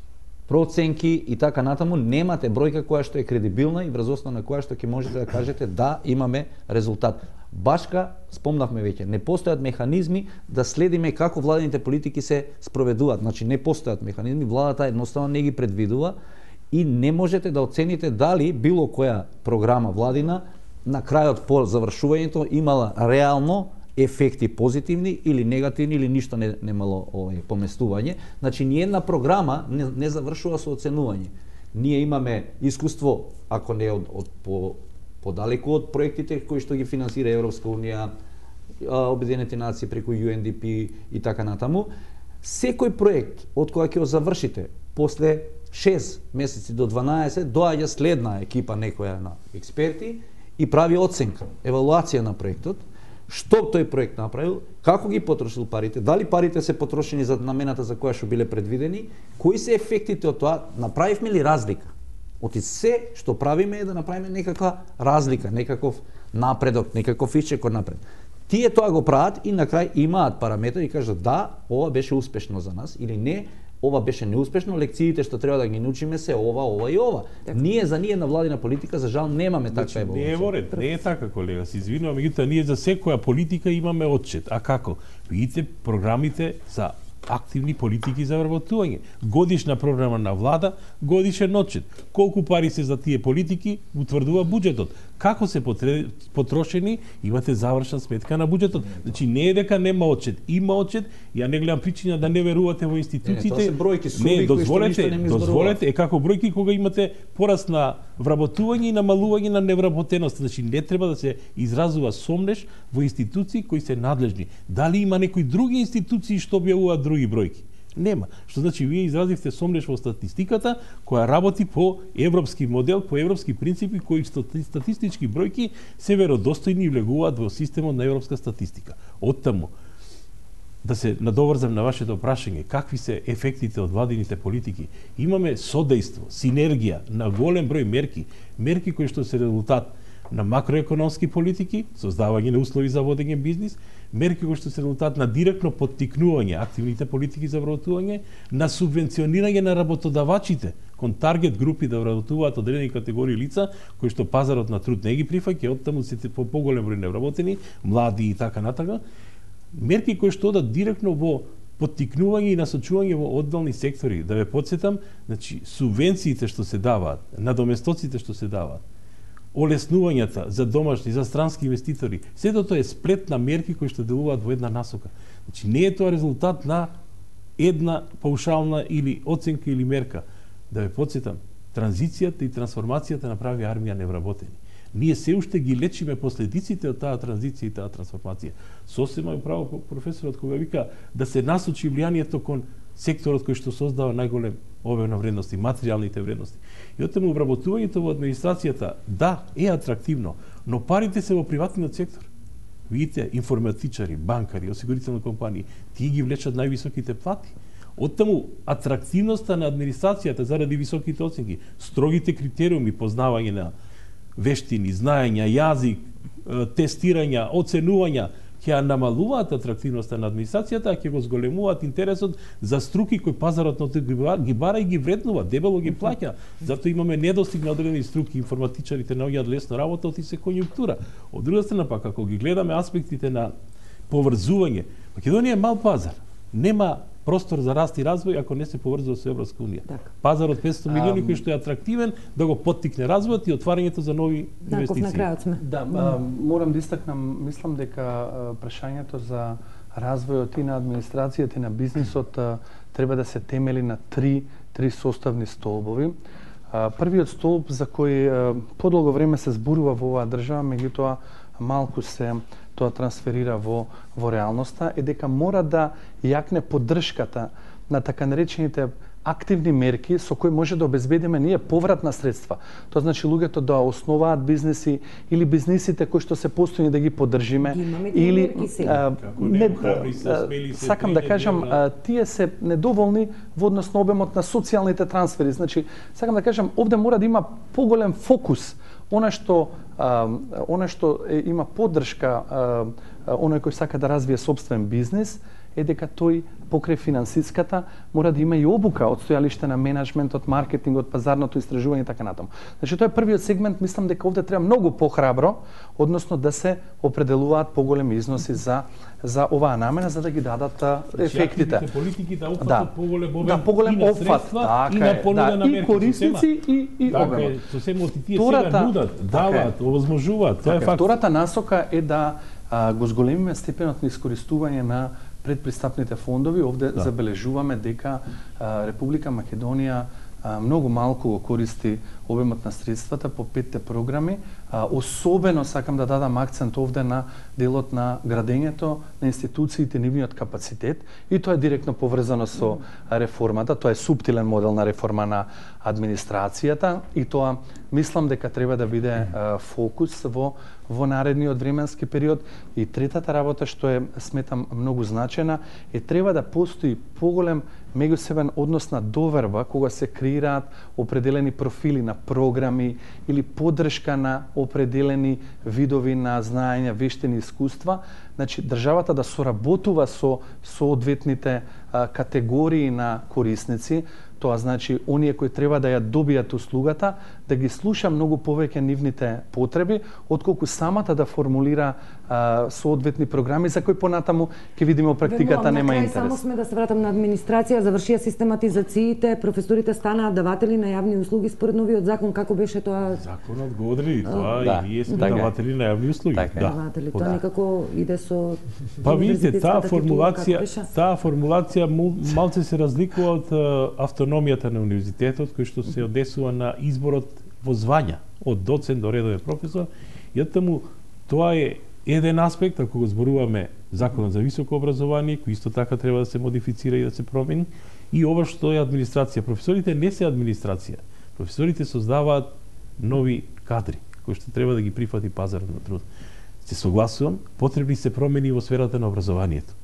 проценки и така натаму. Немате бројка која што е кредибилна и врз основа на која што ќе можете да кажете да имаме резултат. Башка, спомнавме веќе, не постојат механизми да следиме како владините политики се спроведуваат. Значи не постојат механизми, владата едноставно не ги предвидува и не можете да оцените дали било која програма владина на крајот по завршувањето имала реално ефекти позитивни или негативни или ништо не немало овој поместување. Значи ни една програма не, не завршува со оценување. Ние имаме искуство, ако не од, од по подалеку од проектите кои што ги финансира Европска унија, Обединените нации преку Ю Ен Ди Пи и така натаму. Секој проект од која ќе го завршите после шест месеци до дванаесет доаѓа следна екипа некоја на експерти и прави оценка, евалуација на проектот. Што тој проект направил, како ги потрошил парите, дали парите се потрошени за намената за која што биле предвидени, кои се ефектите од тоа, направивме ли разлика? Оти се што правиме е да направиме некаква разлика, некаков напредок, некаков исчек од напред. Тие тоа го прават и на крај имаат параметри и кажат да, ова беше успешно за нас или не, ова беше неуспешно, лекциите што треба да ги научиме се ова, ова и ова. Так. Ние за ние на владина политика за жал немаме таква еволуција. Не е во ред, не е така, колега, се извинувам, меѓутоа ние за секоја политика имаме отчет. А како? Видите програмите за активни политики за вработување. Годишна програма на влада, годишен отчет. Колку пари се за тие политики, утврдува буџетот. Како се потрошени, имате завршна сметка на буџетот. Значи не е дека нема отчет, има отчет. Ја не гледам причина да не верувате во институциите. Не, не, тоа се бројки, суми, не, дозволете, кои што не дозволете, е како бројки кога имате пораст на вработување и намалување на невработеност. Значи не треба да се изразува сомнеш во институции кои се надлежни. Дали има некои други институции што објавуваат други бројки? Нема. Што значи вие изразивте сомнеш во статистиката која работи по европски модел, по европски принципи кои статистички бројки се веродостојни и влегуваат во системот на европска статистика. Оттаму да се надоврзам на вашето прашање, какви се ефектите од владините политики? Имаме содејство, синергија на голем број мерки, мерки кои што се резултат на макроекономски политики, создавање на услови за водење бизнис, мерки кои што се резултат на директно поттикнување активните политики за вработување, на субвенционирање на работодавачите кон таргет групи да вработуваат одредени категории лица кои што пазарот на труд не ги прифаќа, оттаму се по поголем број невработени, млади и така натака. Мерки кои што одат директно во поттикнување и насочување во одделни сектори. Да ве потсетам, значи субвенциите што се даваат, надоместоците што се даваат, олеснувањата за домашни, за странски инвеститори, сето тоа е сплет на мерки кои што делуваат во една насока. Значи не е тоа резултат на една паушална или оценка или мерка. Да ве потсетам, транзицијата и трансформацијата направи армија невработени. Ние се уште ги лечиме последиците од таа транзиција и таа трансформација. Сосема е право професорот кога вика да се насочи влијанието кон секторот кој што создава најголем обем на вредности, материјалните вредности. И оттаму вработувањето во администрацијата, да, е атрактивно, но парите се во приватниот сектор. Видите, информатичари, банкари, осигурителни компании, тие ги влечат највисоките плати. Оттаму, атрактивноста на администрацијата заради високите оценки, строгите критериуми, познавање на вештини, знаења, јазик, тестирања, оценувања, ќе ја намалуваат атрактивноста на администрацијата, а ќе го зголемуваат интересот за струки кои пазарот на ги бара и ги вреднува, дебело ги плаќа. Затоа имаме недостиг на одредени струки, информатичарите наоѓаат лесно работа, оти се конјунктура. Од друга страна пак, ако ги гледаме аспектите на поврзување, Македонија е мал пазар. Нема простор за раст и развој ако не се поврзува со Европска унија. Так. Пазар од петстотини милиони кој што е атрактивен да го поттикне развојот и отварањето за нови инвестиции. На крајот сме. Да, а, морам да истакнам, мислам дека а, прашањето за развојот и на администрацијата и на бизнисот а, треба да се темели на три три составни столбови. А, првиот столб за кој а, подолго време се зборува во оваа држава, меѓутоа малку се тоа трансферира во во реалноста, е дека мора да јакне поддршката на така наречените активни мерки со кои може да обезбедиме ние поврат на средства. Тоа значи луѓето да основаат бизнеси или бизнисите кои што се постојни да ги поддржиме или а, не, а, сакам да кажам а, тие се недоволни во однос на обемот на социјалните трансфери. Значи сакам да кажам овде мора да има поголем фокус. Она што а, она што е, има поддршка а, оној кој сака да развие собствен бизнис е дека тој покрај финансиската мора да има и обука од стојалиште на менеджментот, маркетингот, пазарното истражување и така натаму. Значи тоа е првиот сегмент, мислам дека овде треба многу похрабро, односно да се определуваат поголеми износи за за оваа намена за да ги дадат ефектите. Значи, политики да опфатат да. поголем обем да, поголем и на опфат, средства, така и на понуда да, на мерки. И корисници и и така обемот. Со сема тие Втората, сега нудат, дават, овозможуваат, тоа е факт. Втората насока е да а, го зголемиме степенот на искористување на предпристапните фондови. Овде да. забележуваме дека а, Република Македонија а, многу малку го користи обемот на средствата по петте програми. А, особено сакам да дадам акцент овде на делот на градењето на институциите, нивниот капацитет, и тоа е директно поврзано со реформата. Тоа е суптилен модел на реформа на администрацијата и тоа мислам дека треба да биде а, фокус во во наредниот временски период. И третата работа што е сметам многу значена е треба да постои поголем меѓусебен однос на доверба кога се креираат определени профили на програми или поддршка на определени видови на знаења, вештини, искуства. Значи државата да соработува со соодветните а, категории на корисници. Тоа значи оние кои треба да ја добијат услугата, да ги слуша многу повеќе нивните потреби, отколку самата да формулира а, соодветни програми за кои понатаму ќе видиме практиката нема интерес. Само сме да се вратам на администрација, завршија систематизациите, професорите станаа даватели на јавни услуги според новиот закон, како беше тоа? Законот го одреди тоа да, и ние сме така даватели на јавни услуги. Така да. Даватели, тоа некако иде со Па видите, таа формулација, таа формулација малце се разликува од автономијата на универзитетот кој што се одесува на изборот во звања од доцент до редовен професор. И оттаму тоа е еден аспект ако го зборуваме законот за високо образование, кој исто така треба да се модифицира и да се промени, и ова што е администрација. Професорите не се администрација. Професорите создаваат нови кадри кои што треба да ги прифати пазарот на труд. Се согласувам, потребни се промени во сферата на образованието.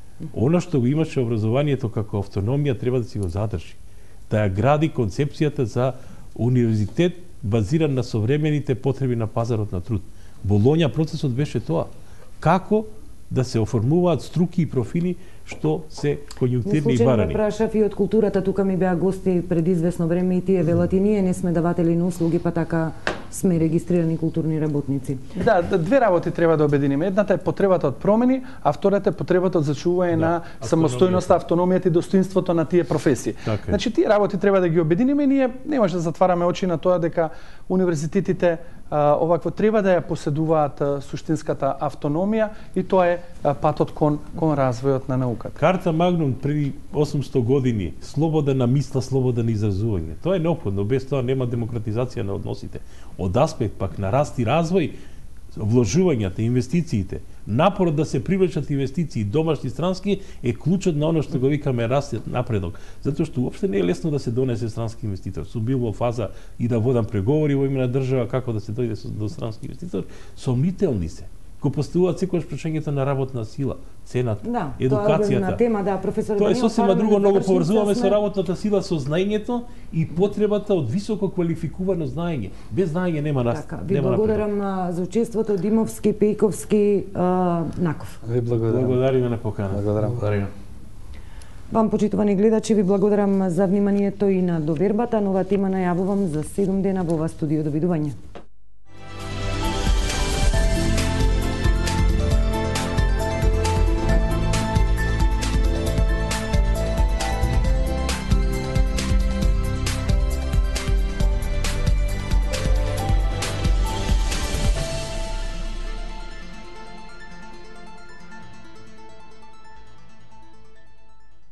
Она што го имаше образованието како автономија треба да си го задржи. Да ја гради концепцијата за универзитет базиран на современите потреби на пазарот на труд. Болоња процесот беше тоа. Како да се оформуваат струки и профили што се конјунктурни и барани. Случајно ме прашав и од културата, тука ми беа гости пред известно време и тие велат и ние не сме даватели на услуги, па така сме регистрирани културни работници. Да, две работи треба да обединиме. Едната е потребата од промени, а втората е потребата од зачување да, на самостојноста, автономијата и достоинството на тие професии. Така е. Значи тие работи треба да ги обединиме и ние не може да затвараме очи на тоа дека универзитетите а, овакво треба да ја поседуваат а, суштинската автономија и тоа е а, патот кон кон развојот на науката. Карта Магнум преди осумсто години, слобода на мисла, слобода на изразување. Тоа е неопходно, без тоа нема демократизација на односите. Од аспект пак на раст и развој, вложувањата, инвестициите, напорот да се привлечат инвестиции домашни, странски е клучот на оно што го викаме раст и напредок. Затоа што уопште не е лесно да се донесе странски инвеститор. Сум бил во фаза и да водам преговори во име на држава како да се дојде до странски инвеститор, сомнителни се. го поставуваат секогаш прашањето на работна сила, цената, Да, едукацијата. тоа е тема, да, професор. Тоа е Данилов, сосема паралелно друго, многу завршница поврзуваме со сме- работната сила, со знаењето и потребата од високо квалификувано знаење. Без знаење нема наст. Така, ви нема благодарам а, за учеството Димовски, Пејковски, а, Наков. Ви благодарам. Благодариме на покана. Благодарам. Вам, почитувани гледачи, ви благодарам за вниманието и на довербата. Нова тема најавувам за седум дена во ова студио. Довидување.